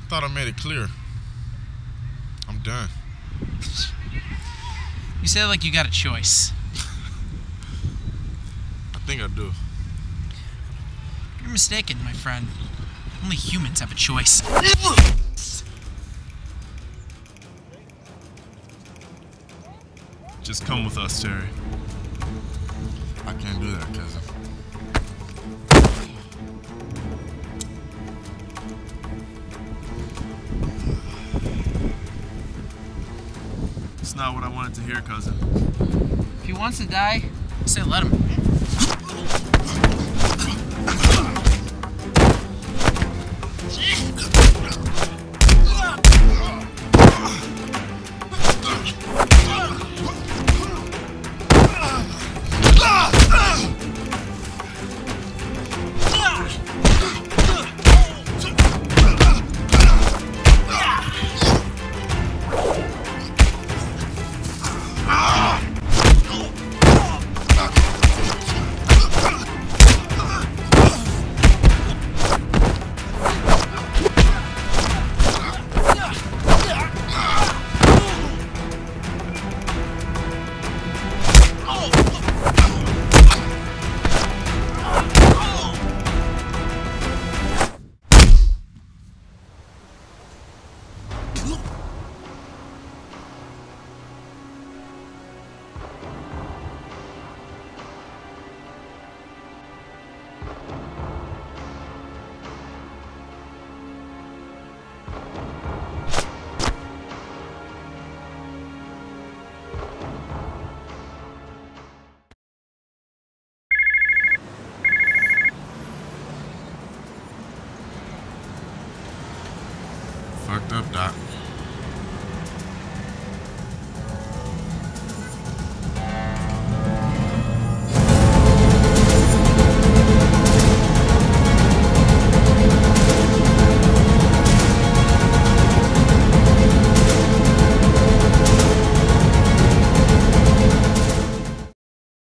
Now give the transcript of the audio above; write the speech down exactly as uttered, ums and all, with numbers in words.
Thought I made it clear. I'm done. You said like you got a choice. I think I do. You're mistaken, my friend. Only humans have a choice. Just come with us, Terry. I can't do that, cousin. It's not what I wanted to hear, cousin. If he wants to die, I say let him. Fucked up, Doc.